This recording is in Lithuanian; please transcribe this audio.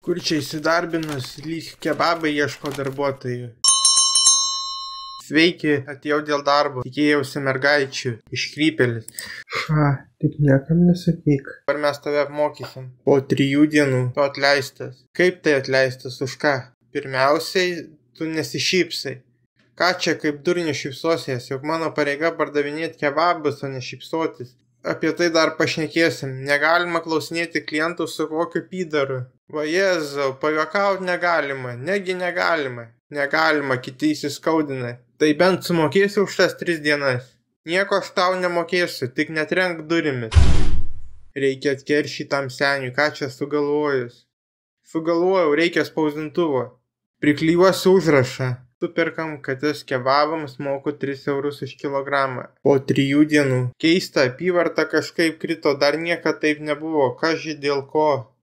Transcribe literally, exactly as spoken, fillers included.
Kur čia įsidarbinus, lyg kebabai ieško darbuotojų. Sveiki, atėjau dėl darbo, tikėjausi mergaičių, iškrypėlis. Ša, tik niekam nesakyk. Ar mes tave apmokysim? Po trijų dienų tu atleistas. Kaip tai atleistas, už ką? Pirmiausiai, tu nesišypsai. Ką čia kaip durnių šypsosies, juk mano pareiga pardavinėti kebabus, o ne šypsotis. Apie tai dar pašnekėsim. Negalima klausinėti klientų su kokiu pydaru. Va Jėzau, pajuokaut negalima, negi negalima. Negalima, kiti įsiskaudina. Tai bent sumokėsi už tas tris dienas. Nieko aš tau nemokėsiu, tik netrenk durimis. Reikia atkeršyti tam seniui, ką čia sugalvojus. Sugalvojau, reikia spausdintuvo. Priklijuosiu užrašą. Superkam katės kebabams, moku tris eurus už kilogramą. Po trijų dienų. Keista, apyvarta kažkaip krito, dar niekad taip nebuvo, kaži dėl ko.